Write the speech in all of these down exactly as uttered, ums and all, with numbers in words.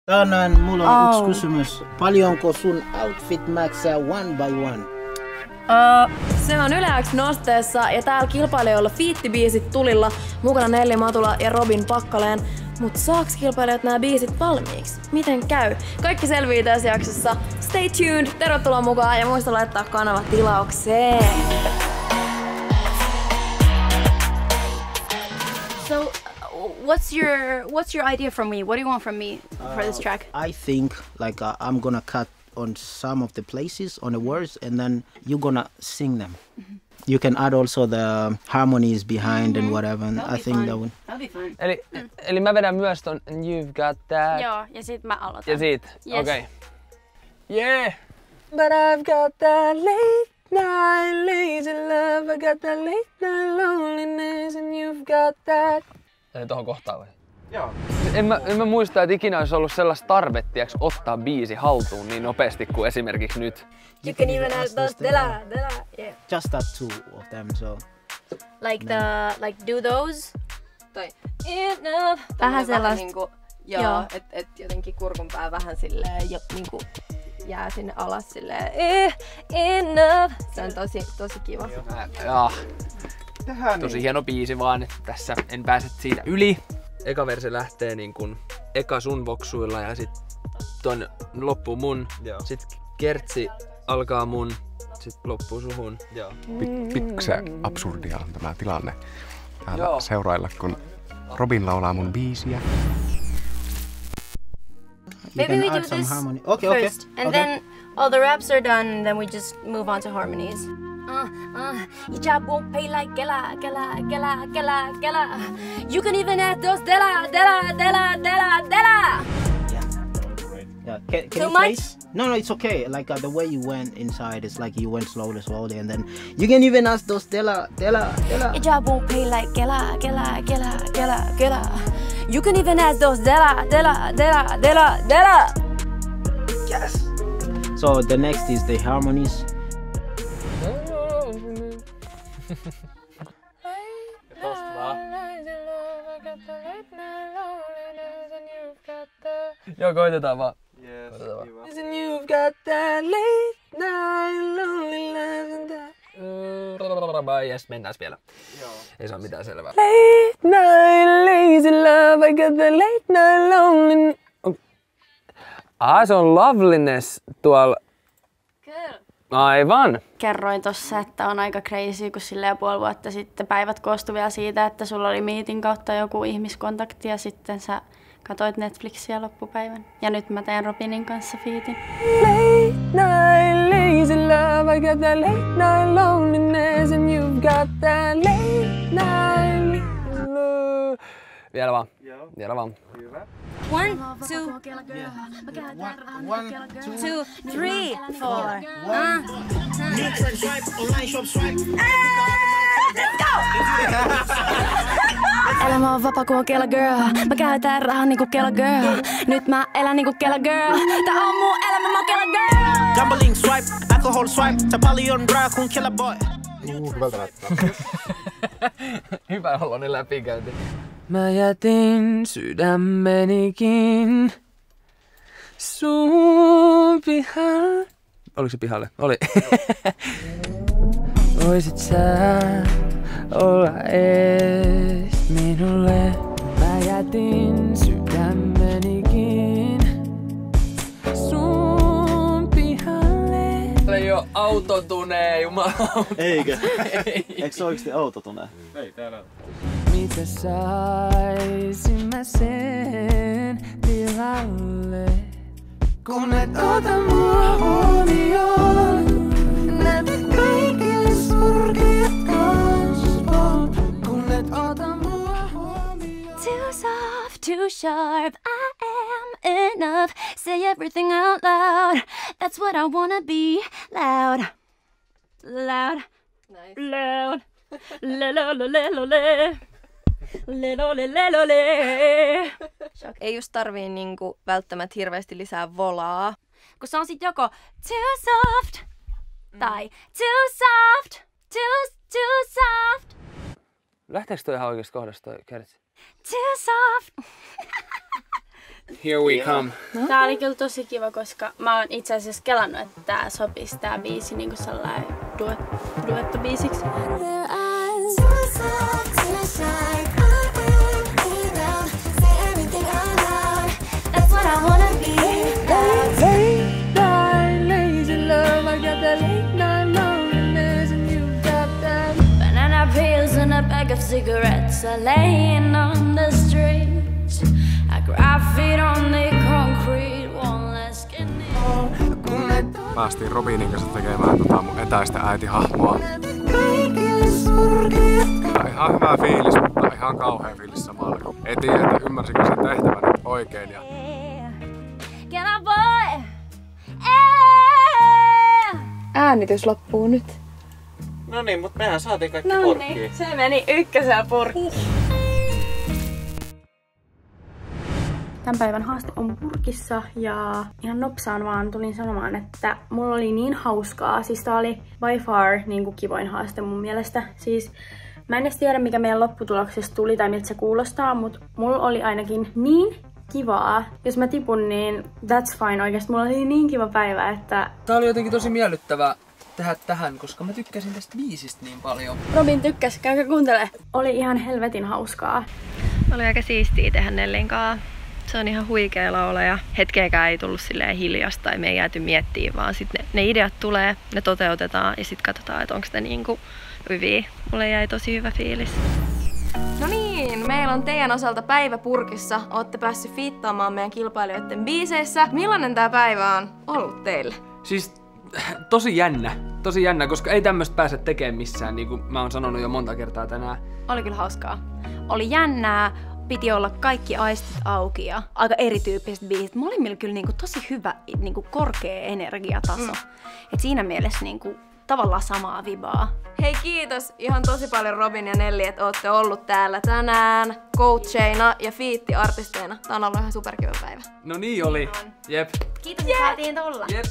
Tänään mulla on Oh. yksi kysymys. Paljonko sun outfit maksaa one by one? Uh, se on yleäks nosteessa ja täällä kilpailijoilla fiittibiisit tulilla. Mukana Nelli Matula ja Robin Pakkaleen. Mut saaks kilpailijat nää biisit valmiiksi? Miten käy? Kaikki selvii tässä jaksossa. Stay tuned, tervetuloa mukaan ja muista laittaa kanava tilaukseen. So, uh, what's your what's your idea from me? What do you want from me for this track? I think like uh, I'm gonna cut on some of the places on the words and then you're gonna sing them. Mm-hmm. You can add also the harmonies behind mm-hmm. and whatever. And I think fun. that would. That'll be fun. Eli, mm. eli mä vedän myös ton You've Got That. Joo, ja sit mä aloitan. Ja sit, Yes. okei. Okay. Yeah! But I've got that late night lazy love, I got that late night loneliness and you've got that. Eli tohon kohtaan vai? Joo. En mä, en mä muista, että ikinä olisi ollut sellaista tarvettiaksi ottaa biisi haltuun niin nopeasti kuin esimerkiksi nyt. You can even add those dela, dela, yeah. Just that two of them, so. Like the, like do those. Tai Enough. Vähän vähän sellaista. niinku, joo, Joo. et, et jotenkin kurkun pää vähän silleen jo, niinku jää sinne alas silleen. Eh, enough. Se on tosi, tosi kiva. Jaa. Tosi hieno biisi vaan, että tässä en pääse siitä yli. Eka verse lähtee niin kun eka sun voksuilla ja sit ton loppuu mun. Joo. Sit kertsi alkaa mun, sit loppuu suhun. Joo. Pik- pikkusen absurdia on tämä tilanne täällä Joo. seurailla, kun Robin laulaa mun biisiä. You Maybe can we add do some this harmony. Okay, okay. first, and okay. then all the raps are done, and then we just move on to harmonies. Uh, uh, your job won't pay like Gela, Gela, Gela, Gela, Gela. You can even add those dela, dela, dela, dela, dela. Yeah. Can, can Too you much? trace? No, no, it's okay. Like uh, the way you went inside, it's like you went slowly, slowly, and then you can even ask those dela, dela, dela. Your job won't pay like Gela, Gela, Gela, Gela, Gela. You can even add those dela, dela, dela, dela, dela. Yes. So the next is the harmonies. Joo, koitetaan vaan. Yes, koitetaan vaan. And you've got that late night loneliness and that. Yes, mennään vielä. Joo. Ei saa mitään selvää. Late night lazy love, I got the late night loneliness. Ah, se on loveliness tuolla. Kyllä. Aivan. Kerroin tossa, että on aika crazy, kun silleen puoli vuotta sitten päivät koostui vielä siitä, että sulla oli Meetin kautta joku ihmiskontakti ja sitten sä katoit Netflixiä loppupäivän. Ja nyt mä teen Robinin kanssa fiitin. Late night lazy love, I got that late night loneliness and you've got that late night love. Vielä vaan. Joo. Vielä vaan. Hyvä. One, two, One, two, two, three, four. one. Mix and swipe, online shop swipe. Elämä on vapaa kuin Kela Girl. Mä käytän rahaa niinku Kela Girl. Nyt mä elän niinku Kela Girl. Tää on mun elämä, mä oon Kela Girl. Gambling swipe, alcohol swipe, tää paljon rahaa kun Kela boy. Uh, hyvältä näyttää. Hyvä oloinen läpikäynti. Mä jätin sydämenikin sun pihalle. Oliko se pihalle? Oli. Voisit sä olla ees minulle. Mä jätin sydämenikin sun pihalle. Täällä ei oo autotunee, jumalauta. Eikö? Eikö se oikeesti autotune? Ei täällä on. Mitä saisin mä sen tilalle? Kun et ota mua huomioon, näytät kaikille surkeat kasvot. Kun et ota mua huomioon. Too soft, too sharp, I am enough. Say everything out loud. That's what I wanna be. Loud. Loud. Nice. Loud. Le lo lo le lo le. Le lo le le lo le. Ei just tarvii niinku välttämättä hirveästi lisää volaa. Kun se on sit joko too soft tai too soft, too, too soft. Lähteekö toi ihan oikeasta kohdasta toi kertsi? Too soft. Here we come. No. Tää oli kyllä tosi kiva, koska mä oon itse asiassa kelannut, että tää sopisi tää biisi niinku sellainen duet, duettobiisiksi. Bag of cigarettes are laying on the street. I grab feet on the concrete, one less skinny. Päästiin Robinin kanssa tekemään tota mun etäistä äitihahmoa. Tää on ihan hyvä fiilis, mutta ihan kauhea fiilis samalla. Ei tiedä, että ymmärsikö sen tehtävän nyt oikein. Ja... Äänitys loppuu nyt. No niin, mutta mehän saatiin kaikki no purkkiin. Niin, se meni ykkösellä purkkiin. Tämän päivän haaste on purkissa ja ihan nopsaan vaan tulin sanomaan, että mulla oli niin hauskaa. Siis tää oli by far niin kuin kivoin haaste mun mielestä. Siis mä en edes tiedä mikä meidän lopputuloksesta tuli tai miltä se kuulostaa, mutta mulla oli ainakin niin kivaa. Jos mä tipun, niin that's fine oikeesti. Mulla oli niin kiva päivä, että... Tää oli jotenkin tosi miellyttävää tehdä tähän, koska mä tykkäsin tästä biisistä niin paljon. Robin tykkäs, käykää kuuntele. Oli ihan helvetin hauskaa. Oli aika siistiä tehdä Nellin kanssa. Se on ihan huikea laula ja hetkeäkään ei tullut silleen hiljasta tai me ei jääty miettimään, vaan sitten ne, ne ideat tulee, ne toteutetaan ja sitten katsotaan, että onko ne niinku hyviä. Mulle jäi tosi hyvä fiilis. No niin, meillä on teidän osalta päivä purkissa. Ootte päässyt fiittaamaan meidän kilpailijoiden biiseissä. Millainen tää päivä on ollut teille? Siis tosi jännä. Tosi jännä, koska ei tämmöistä pääse tekemään missään, niin kuin mä oon sanonut jo monta kertaa tänään. Oli kyllä hauskaa. Oli jännää, piti olla kaikki aistit auki ja aika erityyppiset biisit. Molemmilla kyllä niinku tosi hyvä, niinku korkea energiataso. Mm. Et siinä mielessä niinku tavallaan samaa vibaa. Hei kiitos ihan tosi paljon Robin ja Nelli, että ootte ollut täällä tänään coacheina ja fiittiartisteina. Tää on ollut ihan superkiva päivä. No niin oli. Jep. Kiitos, että saatiin tulla. Jep.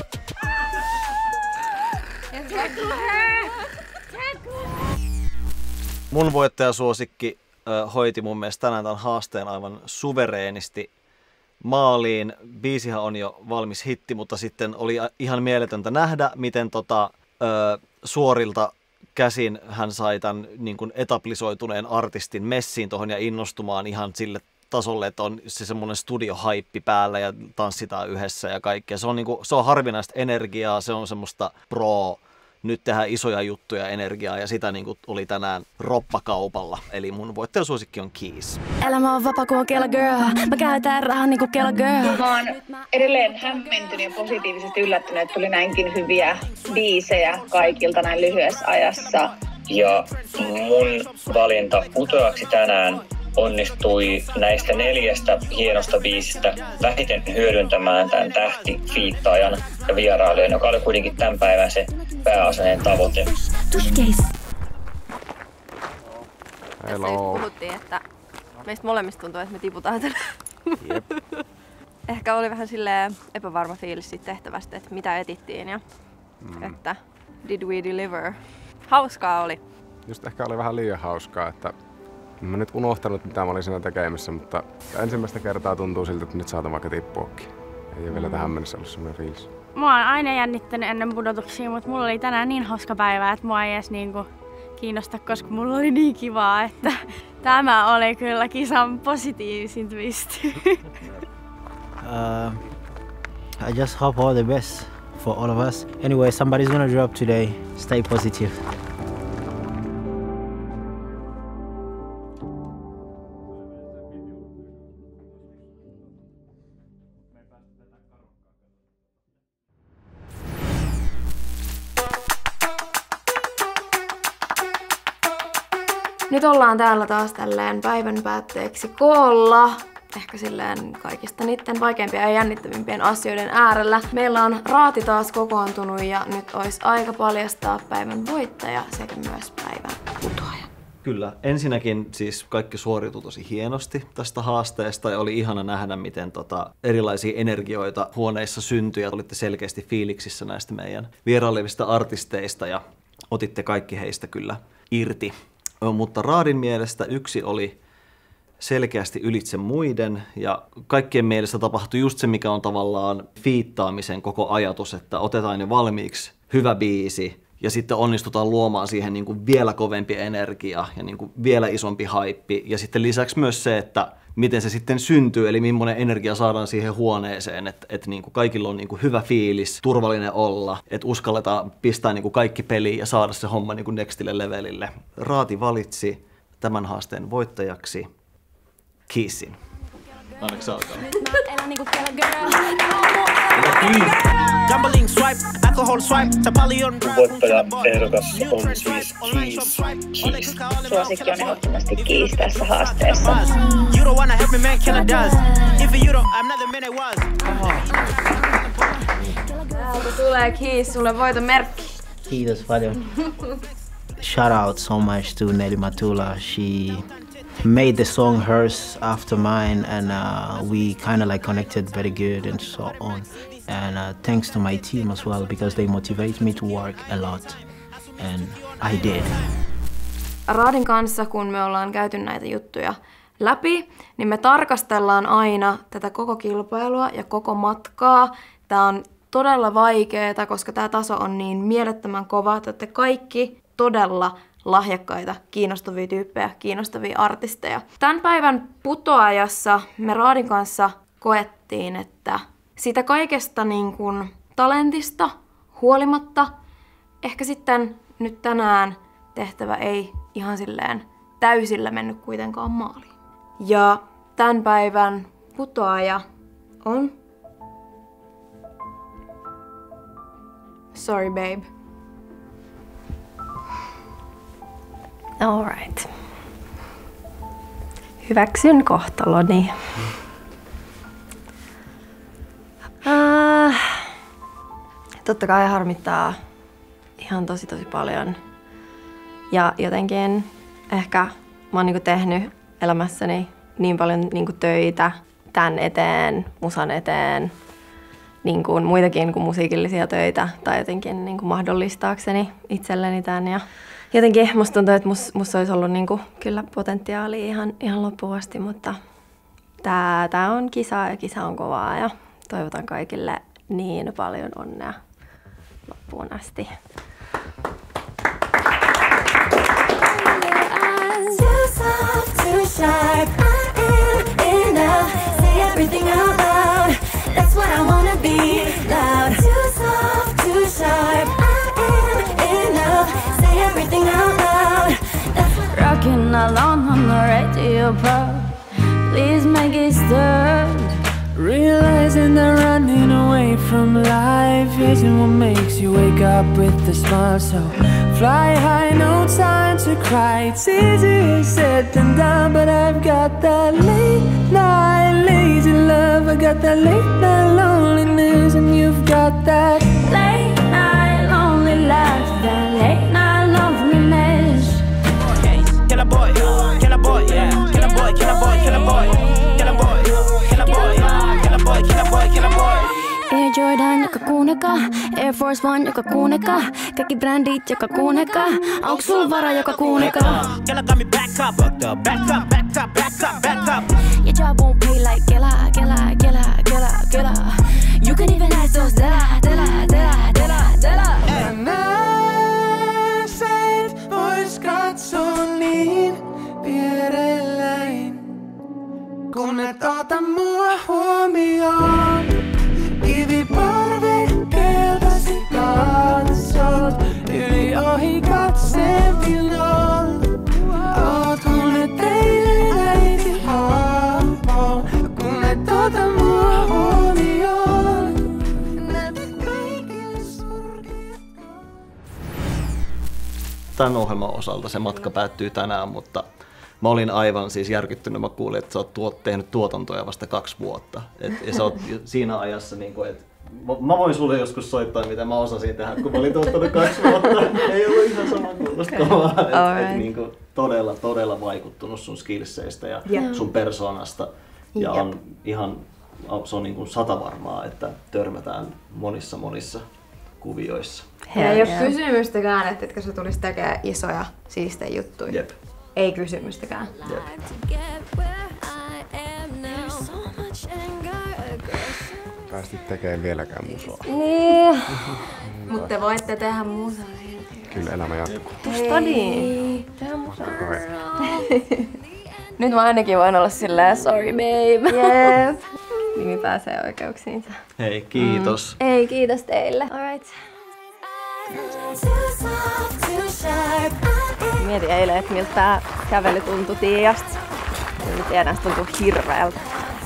Mun voittajasuosikki äh, hoiti mun mielestä tänään tämän haasteen aivan suvereenisti maaliin. Biisihän on jo valmis hitti, mutta sitten oli ihan mieletöntä nähdä, miten tota, äh, suorilta käsin hän sai tämän niin kuin etablisoituneen artistin messiin tuohon ja innostumaan ihan sille tasolle, että on se semmoinen studiohaippi päällä ja tanssitaan yhdessä ja kaikkea. Se on, niin kuin, se on harvinaista energiaa, se on semmoista pro, nyt tehdään isoja juttuja energiaa ja sitä niin kuin oli tänään roppakaupalla. Eli mun voittajasuosikki on Keys. Elämä on vapaa kuin Kela Girl. Mä käytän rahaa niinku Kela Girl. Mä oon edelleen hämmentynyt ja positiivisesti yllättynyt, että tuli näinkin hyviä biisejä kaikilta näin lyhyessä ajassa. Ja mun valinta putoaksi tänään onnistui näistä neljästä hienosta biisistä vähiten hyödyntämään tämän tähtifiittaajan ja vierailijan, joka oli kuitenkin tämän päivän se pääasiallinen tavoite. Hello. Puhuttiin, että meistä molemmista tuntuu, että me tiputaan tänään. Yep. Ehkä oli vähän silleen epävarma fiilis siitä tehtävästä, että mitä etittiin ja mm. että did we deliver. Hauskaa oli. Just ehkä oli vähän liian hauskaa, että mä nyt unohtanut mitä mä olin siinä tekemässä, mutta ensimmäistä kertaa tuntuu siltä, että nyt saatan vaikka tippuakin. Ei ole vielä tähän mennessä ollut semmoinen fiilis. Mua on aina jännittänyt ennen pudotuksia, mutta mulla oli tänään niin hauska päivä, että mua ei edes niinku kiinnosta, koska mulla oli niin kivaa, että tämä oli kyllä kisan positiivisin twist. uh, I just hope all the best for all of us. Anyway, somebody's gonna drop today. Stay positive. Nyt ollaan täällä taas tälleen päivän päätteeksi koolla. Ehkä silleen kaikista niiden vaikeimpien ja jännittävimpien asioiden äärellä. Meillä on raati taas kokoontunut ja nyt olisi aika paljastaa päivän voittaja sekä myös päivän putoaja. Kyllä. Ensinnäkin siis kaikki suoriutui tosi hienosti tästä haasteesta ja oli ihana nähdä, miten tota erilaisia energioita huoneissa syntyi. Olitte selkeästi fiiliksissä näistä meidän vierailevista artisteista ja otitte kaikki heistä kyllä irti. Mutta raadin mielestä yksi oli selkeästi ylitse muiden ja kaikkien mielestä tapahtui just se, mikä on tavallaan fiittaamisen koko ajatus, että otetaan jo valmiiksi hyvä biisi ja sitten onnistutaan luomaan siihen niin kuin vielä kovempi energia ja niin kuin vielä isompi haippi ja sitten lisäksi myös se, että miten se sitten syntyy, eli millainen energia saadaan siihen huoneeseen, että, että niin kuin kaikilla on niin kuin hyvä fiilis, turvallinen olla, että uskalletaan pistää niin kuin kaikki peliin ja saada se homma niin kuin nextille levelille. Raati valitsi tämän haasteen voittajaksi Kissin. Anneksi sä alkaa? Voittaja ehdokas on siis Keys. Keys. Suosikki on ehdottomasti Keys tässä haasteessa. Täältä tulee Keys, sulle voiton merkki. Kiitos paljon. Shout out so much to Nelly Matula. She made the song hers after mine, and uh, we kind of like connected very good and so on. And uh, thanks to my team as well, because they motivate me to work a lot, and I did. Raadin kanssa, kun me ollaan käyty näitä juttuja läpi, niin me tarkastellaan aina tätä koko kilpailua ja koko matkaa. Tää on todella vaikeeta, koska tää taso on niin mielettömän kova, että olette kaikki todella lahjakkaita, kiinnostavia tyyppejä, kiinnostavia artisteja. Tämän päivän putoajassa me Raadin kanssa koettiin, että siitä kaikesta niin kuin talentista huolimatta ehkä sitten nyt tänään tehtävä ei ihan silleen täysillä mennyt kuitenkaan maaliin. Ja tämän päivän putoaja on... Sorry babe. Alright. Hyväksyn kohtaloni. Äh, totta kai harmittaa ihan tosi tosi paljon. Ja jotenkin ehkä mä oon niinku tehnyt elämässäni niin paljon niinku töitä tän eteen, musan eteen, niinku muitakin kuin musiikillisia töitä tai jotenkin niinku mahdollistaakseni itselleni tän. Ja jotenkin musta tuntuu, että mus, musta olisi ollut niinku kyllä potentiaalia ihan, ihan loppuun asti, mutta tää, tää on kisa ja kisa on kovaa ja toivotan kaikille niin paljon onnea loppuun asti. Rocking alone on the radio pub. Please make it start. Realizing that running away from life isn't what makes you wake up with a smile. So fly high, no time to cry. It's easier said than done, but I've got that late night lazy love. I got that late night loneliness, and you've got that late night lonely life, that late night loneliness. Kill a boy, kill a boy, yeah. Kill a boy, kill a boy, kill a boy, kill a boy, kill a boy, kill a boy, kill a boy, kill a boy. Air Jordan, joka kuuneka, Air Force One, joka kuuneka, kaikki brändit, joka kuuneka, onks sul vara, joka kuuneka? Kela got me back up, back up, back up, back up, back up, back up. Your job won't pay like Kela, Kela, Kela, Kela, Kela. You can even ask those Dela, Dela, Dela, Dela, Dela. And I said, vois katsoa niin vierelläin, kun et ota mua huomioon. Kiviparvekkeeltasi katsot, yli ohi katseen pilon. Oot kun et eilen äiti hahmo, kun et ota mua huomioon. Näytä kaikille surkeat. Tämän ohjelman osalta se matka päättyy tänään, mutta mä olin aivan siis järkyttynyt. Mä kuulin, että sä oot tuot, tehnyt tuotantoja vasta kaksi vuotta. Et, ja sä oot siinä ajassa, niin kuin, että mä voin sulle joskus soittaa, mitä mä osasin tehdä, kun mä olin tuottanut kaksi vuotta. Ei ollut ihan sama kuulostavaa. Et, et, niin kuin, todella, todella vaikuttunut sun skillseistä ja yeah. sun persoonasta. Ja yep. on ihan, se on niin kuin satavarmaa, että törmätään monissa monissa kuvioissa. Ei ole kysymystäkään, että etkö sä tulis tekemään isoja siistejä juttuja. Jep. Ei kysymystäkään. Jep. Päästit tekemään vieläkään musaa. Niin. Mutta te voitte tehdä musaa. Kyllä elämä jatkuu. Study. Tehdä musaa. Nyt mä ainakin voin olla silleen sorry babe. Jep. Nimi pääsee oikeuksiinsa. Hei, kiitos. Mm. Ei, kiitos teille. Alright. Mietin eilen, että miltä tää kävely tuntui Tiiasta. Mä tiedän, se tuntuu hirveältä.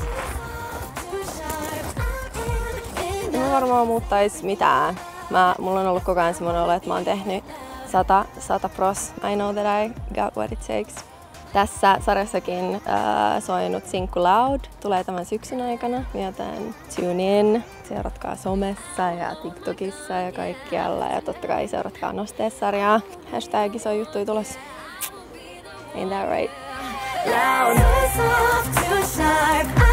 En varmaan muuttais mitään. Mä, mulla on ollut koko ajan semmoinen olo, että mä oon tehnyt sata, sata pros. I know that I got what it takes. Tässä sarjassakin äh, soinut Sinkku Loud tulee tämän syksyn aikana, joten tune in. Seuratkaa somessa ja TikTokissa ja kaikkialla ja totta kai seuratkaa Nostees-sarjaa. Hashtag iso juttuja tulossa. Ain't that right? Loud.